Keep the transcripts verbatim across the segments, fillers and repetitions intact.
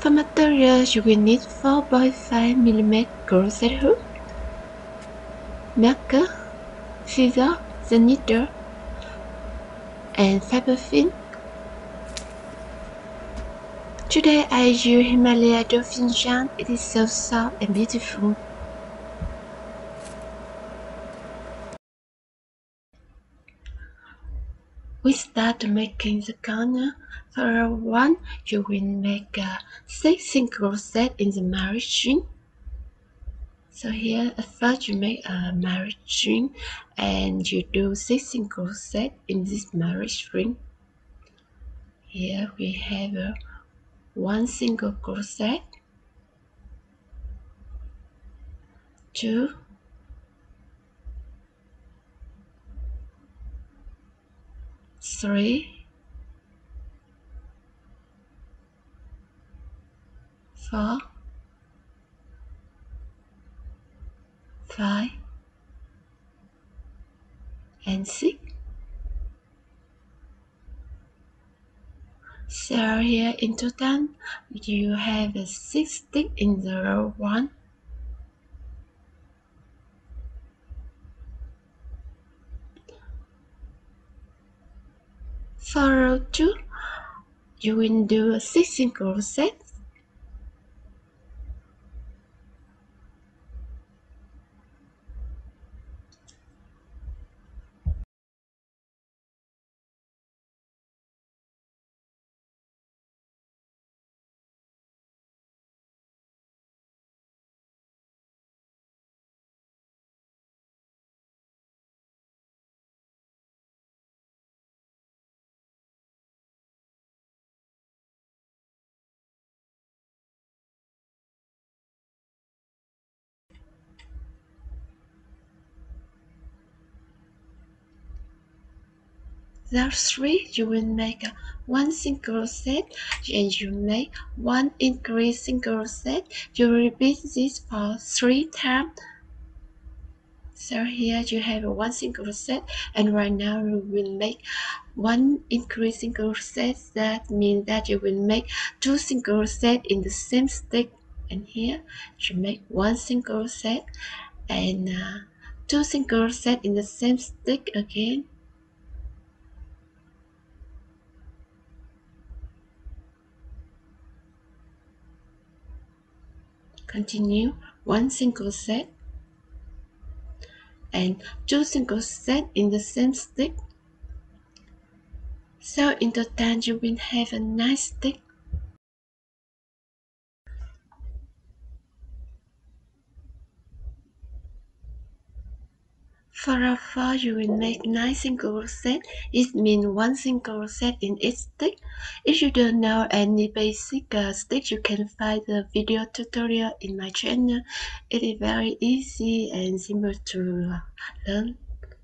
For materials, you will need four point five millimeter crochet hook, marker, scissors, the needle, and fiber fin. Today I use Himalaya Dolphin yarn. It is so soft and beautiful. We start making the corner. For row one, you will make uh, six single crochet in the margin. So here at first you make a margin and you do six single crochet in this margin. Here we have uh, one single crochet, two, three, four, five, and six. So here in total you have uh, six sticks in the row one. For row two, you will do six single crochets. Row three, you will make a one single crochet and you make one increase single crochet. You repeat this for three times. So here you have a one single crochet, and right now you will make one increase single crochet. That means that you will make two single crochet in the same stick, and here you make one single crochet and uh, two single crochet in the same stick again. Continue one single crochet and two single crochet in the same stick. So in total you will have a nice stick. For row four, you will make nine single crochet. It means one single crochet in each stick. If you don't know any basic uh, stitch, you can find the video tutorial in my channel. It is very easy and simple to uh, learn.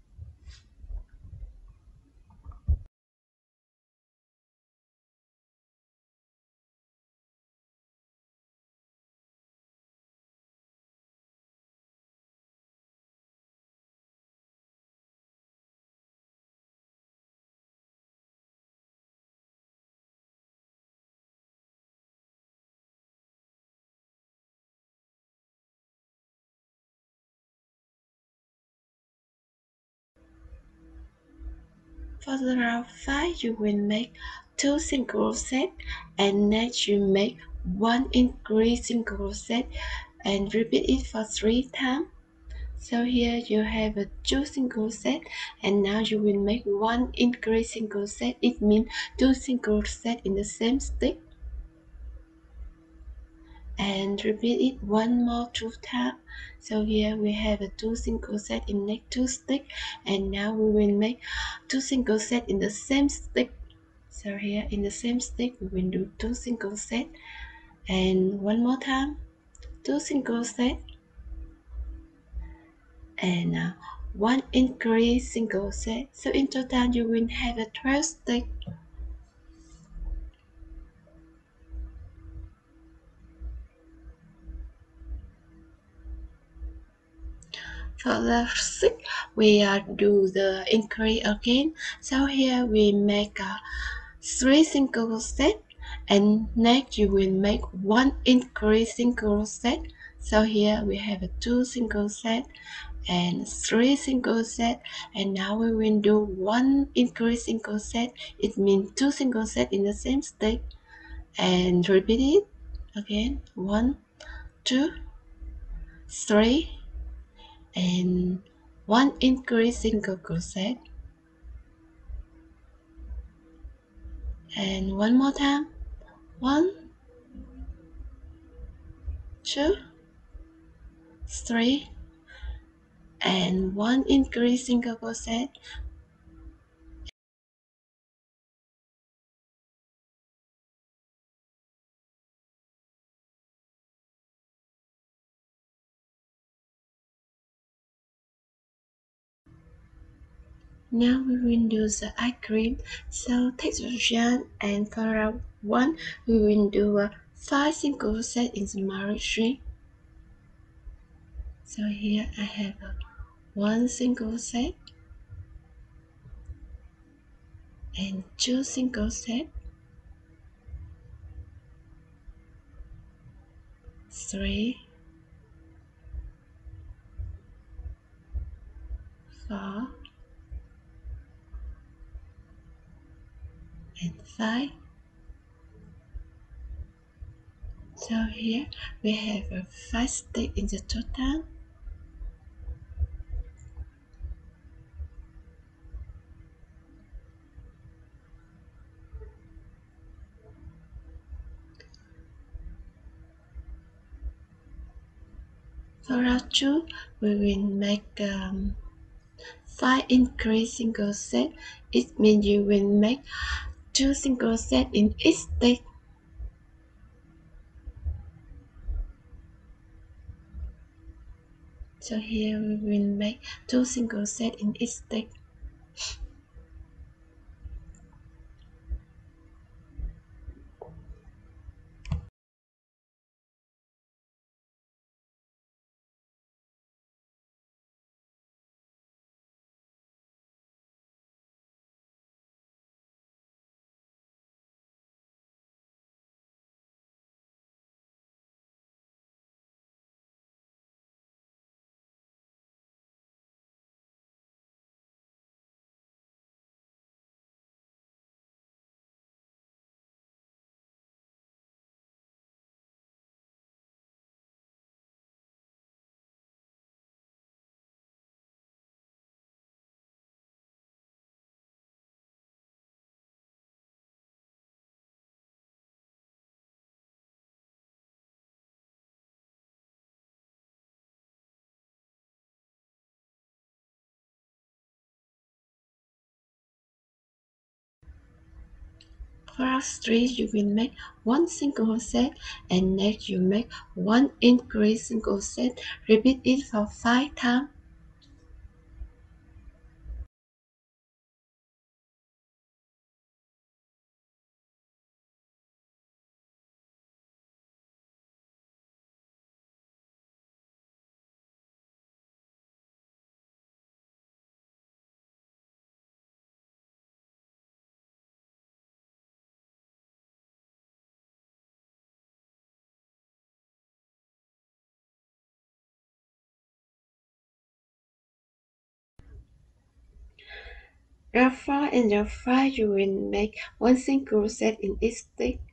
For the row five, you will make two single crochet and next you make one increase single crochet and repeat it for three times. So here you have a two single crochet and now you will make one increase single crochet. It means two single crochet in the same stick and repeat it one more two times. So here we have a two single crochet in next two stick and now we will make two single crochet in the same stick. So here in the same stick we will do two single crochet and one more time two single crochet and uh, one increase single crochet. So in total you will have a twelve stick. For the six, we uh, do the increase again. So here we make uh, three single crochet and next you will make one increase single set. So here we have a two single set and three single set, and now we will do one increase single set. It means two single set in the same stick, and repeat it again. One, two, three, and one increase single crochet, and one more time. One, two, three, and one increase single crochet. Now we will do the eye cream. So take the yarn, and for round one we will do a five single crochet in the marriage string. So here I have a one single crochet and two single crochet, three, four, and five. So here we have a five stick in the total. For round two, we will make um, five increase single set. It means you will make two single set in each stick. So here we will make two single set in each stick. For round three, you will make one single set, and next you make one increase single set. Repeat it for five times. Round four and round five, you will make one single set in each stick.